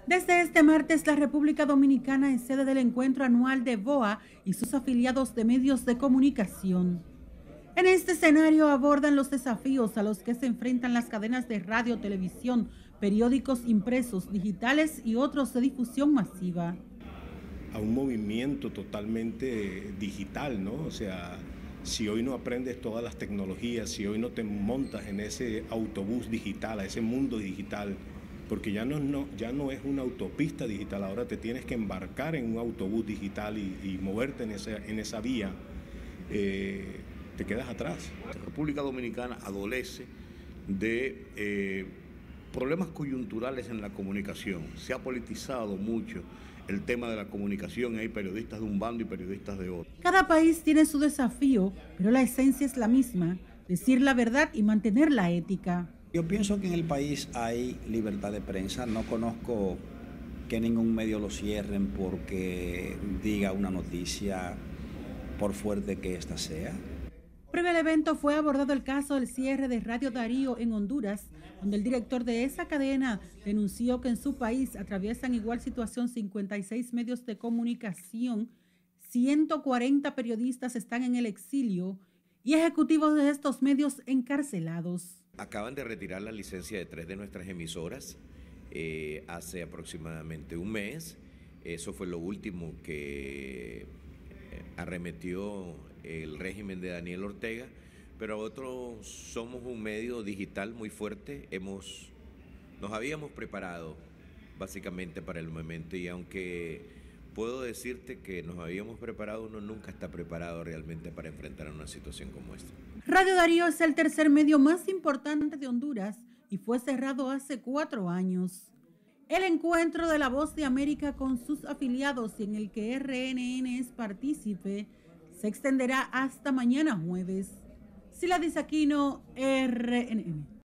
Desde este martes, la República Dominicana es sede del encuentro anual de BOA y sus afiliados de medios de comunicación. En este escenario abordan los desafíos a los que se enfrentan las cadenas de radio, televisión, periódicos impresos, digitales y otros de difusión masiva. A un movimiento totalmente digital, ¿no? O sea, si hoy no aprendes todas las tecnologías, si hoy no te montas en ese autobús digital, a ese mundo digital, porque ya no es una autopista digital, ahora te tienes que embarcar en un autobús digital y moverte en esa vía, te quedas atrás. La República Dominicana adolece de problemas coyunturales en la comunicación. Se ha politizado mucho el tema de la comunicación, hay periodistas de un bando y periodistas de otro. Cada país tiene su desafío, pero la esencia es la misma: decir la verdad y mantener la ética. Yo pienso que en el país hay libertad de prensa. No conozco que ningún medio lo cierren porque diga una noticia, por fuerte que ésta sea. Previo al evento fue abordado el caso del cierre de Radio Darío en Honduras, donde el director de esa cadena denunció que en su país atraviesan igual situación 56 medios de comunicación, 140 periodistas están en el exilio y ejecutivos de estos medios encarcelados. Acaban de retirar la licencia de 3 de nuestras emisoras hace aproximadamente un mes. Eso fue lo último que arremetió el régimen de Daniel Ortega, pero otros somos un medio digital muy fuerte. Nos habíamos preparado básicamente para el momento, y aunque puedo decirte que nos habíamos preparado, uno nunca está preparado realmente para enfrentar una situación como esta. Radio Darío es el tercer medio más importante de Honduras y fue cerrado hace 4 años. El encuentro de La Voz de América con sus afiliados, y en el que RNN es partícipe, se extenderá hasta mañana jueves. Siladis Aquino, RNN.